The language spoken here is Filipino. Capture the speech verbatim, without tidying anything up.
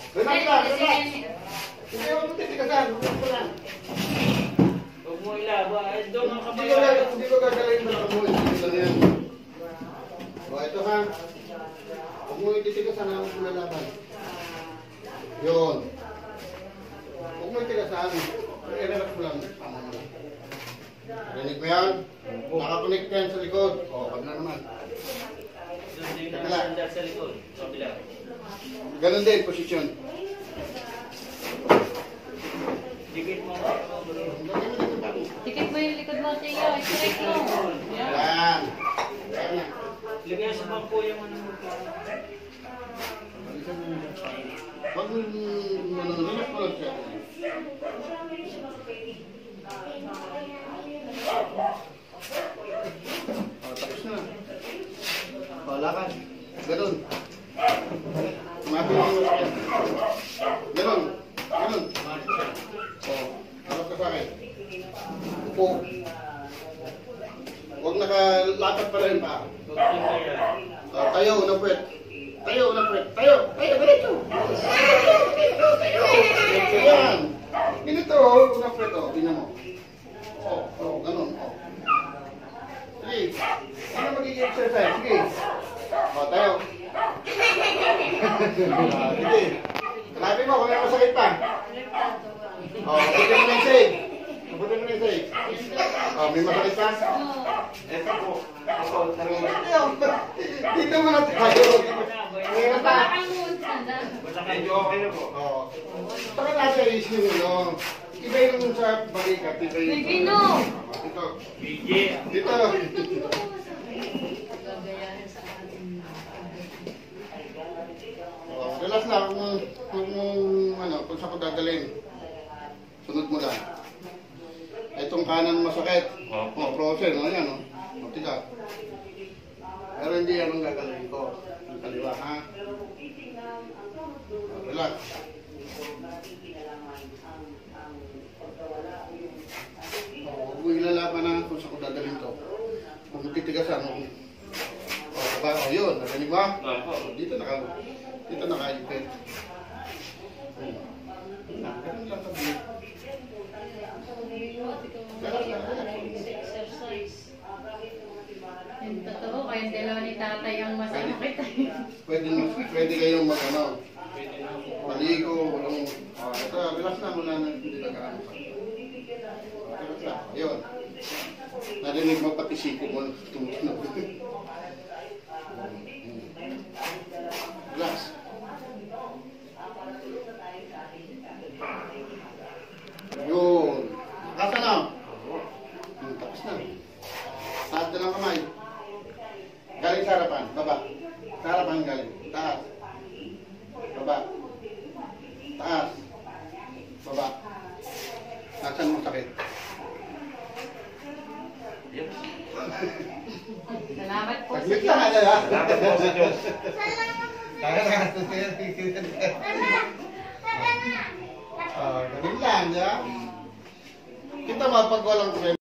Relax lang, relax. Hindi mo titikasan. Huwag mo ilaba. Doon ang Hindi ko hindi ko gagalayin mo lang mo. Hindi lang yan. O, ito ha. Huwag mo ititikasan ang lalaban. Yun. Huwag mo ititikasan. I-relax mo lang. Tama mo lang. Rinig mo yan? Nakakonect yan sa likod. O, wag na naman. Doon din nakasandal sa likod. Kabila. Ganun din, posisyon. Dikit mo. Dikit mo yung likod mo, Tiyo. Straight mo. Yan. Yan na. Lagyan sa bangko yung ano mo. Pag manunulak mo lang siya. O, tapos na. Balakang. Ganun. Tumabi mo yung yan. Ganun. Ganun. O, harap ka sa akin. Upo. Huwag nakalakad pa rin pa. O, tayo, unang puwet. Tayo, unang puwet. Tayo, tayo, ganito. Tayo, tayo, tayo. Yan. Ganito, unang puwet. O, tingnan mo. O, o, ganun. O. Sige. Ano magiging exercise? Sige. O, tayo. Sige. Kalapin mo kung may masakit pa. O, pwede mo na yung save. Pwede mo na yung save. O, may masakit pa? Ito po. Dito mo na tayo. Meron pa. Medyo okay na po. O. Saka nasa issue nyo. Iba yung sa balikat. Iba yung... Nagino! Dito. B J. Dito. Oh, relax lang kung, kung ano, kung saan ko dadalhin. Sunod mo lang. Itong kanan masakit. Oh, frozen, no? Yan, no? O, tiga. Pero hindi yan ang gagalhin ko. Ang kaliwa, ha? Oh, relax. Oh, huwag mo ilalaban na kung saan ko dadalhin ko. Kung titigasan mo. O, diba? O, yun. Narinig mo? O, dito naka... Dito naka-ipit. Hmm. Ganun lang sabi. Yung totoo, kayong dalawa ni tatay ang masakit. Pwede, pwede kayong mag, ano, maligo, walang... O, ito, relax na muna na hindi nag-ano pa. Relax na. Yun. Narinig mo pati siko mo tumutunog. Relax. Yun. Kasa na. Hmm, tapos na. Taas na lang kamay. Galing sa harapan. Baba. Sa harapan galing. Taas. Baba. Taas. Baba. Nasaan mo sakit? Salamat po sa Saglit lang, ano ha? Salamat po sa Diyos. Ah, ganun lang, di ba? Kita mo, pag walang